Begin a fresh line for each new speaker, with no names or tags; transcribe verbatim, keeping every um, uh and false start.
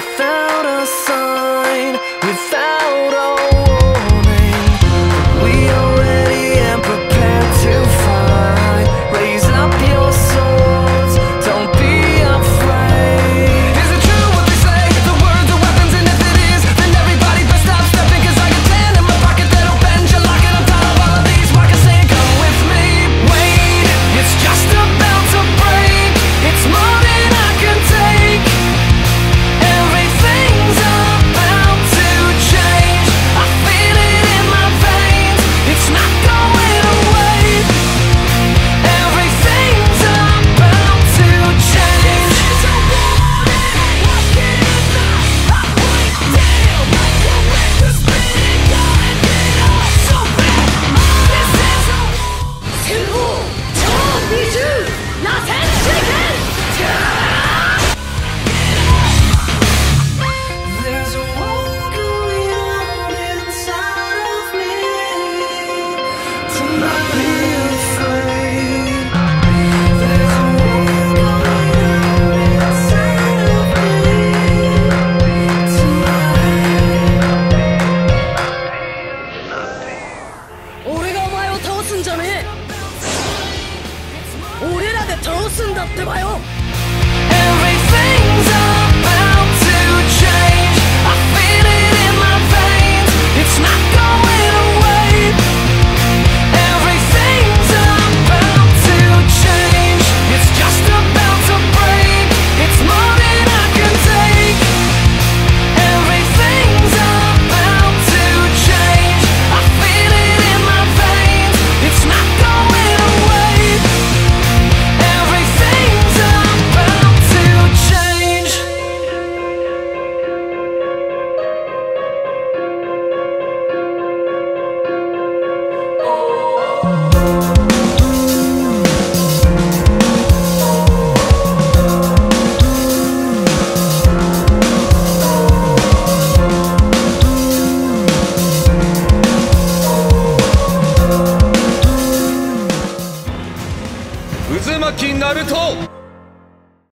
without a sign, without a warning. We are ready and prepared to fight. Raise up your swords, don't be afraid. Is it true what they say? The words are weapons, and if it is, then everybody best stop stepping. Cause I got ten in my pocket that'll bend your lock, and I'm tired of all of these rockets saying come with me. Wait, it's just about to break. It's more than I can take. Everything's about to change. I feel it in my veins. It's not going away. Everything's about to change. This is a warning. Lock it in the halfway deal. We'll make the spinning gun and get off so bad. This is a warning. There's a war going on inside of me. To not be afraid. There's a war going on inside of me. Tonight. 俺がお前を倒すんじゃねえ。俺らで倒すんだってばよ。Everything's about to change. I feel it in my veins. It's not going away. Everything's about to change. It's just about to break. It's more than I can take. Everything's about to change. I feel it in my veins. It's not going away. Everything's about to change.
渦巻きナルト。